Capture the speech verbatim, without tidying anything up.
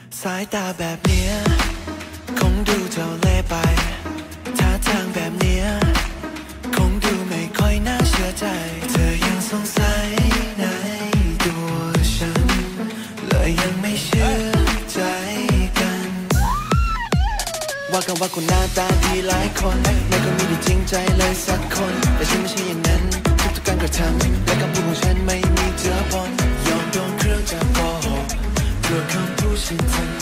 สายตาแบบเนี้ยคงดูเจ้าเล่ห์ไปท่าทางแบบเนี้ยคงดูไม่ค่อยน่าเชื่อใจเธอยังสงสัยในตัวฉันเลยยังไม่เชื่อใจกันว่ากันว่าคนหน้าตาดีหลายคนไม่เคยมีที่จริงใจเลยสักคนแต่ฉันไม่ใช่อย่างนั้นทุกๆการกระทำและคำพูดของฉันไม่มีเจือปนยอมโดนเครื่องจับโกหกเพื่อคำพูดฉัน